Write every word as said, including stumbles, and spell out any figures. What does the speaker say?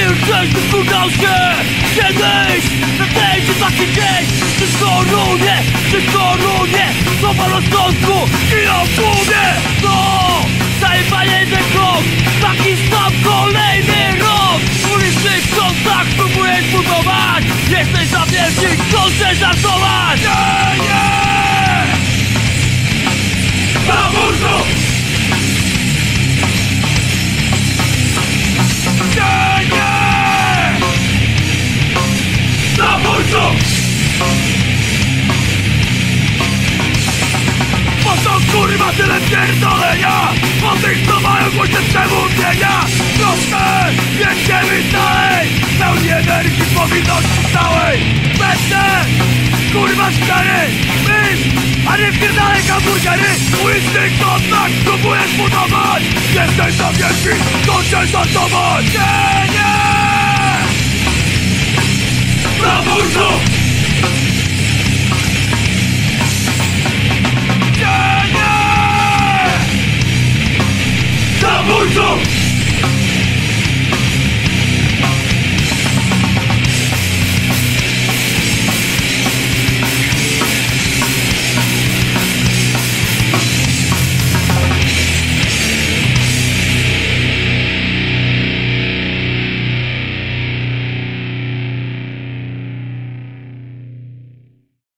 milczeć, wykukał się kiedyś. Nadejdzie taki dzień, przy korunie, przy korunie słowa rozsądku i obłudnie. To zajebanie ten krok, taki sam kolejny rok. Uliczny kontakt próbujesz budować, jesteś za wielki, chcesz żartować. Nie, nie! Zabójco! Nie, nie! Zabójco! Po co kurwa tyle pierdolenia? Po tych co mają głośne przemówienia. Proszę, jedziemy dalej, pełni energii, powinności całej. Będę, kurwa stary, myśl, a nie wpierdalej hamburgery. Uliczny kontakt próbujesz budować, jesteś za wielki, chcesz żartować. Nie, nie!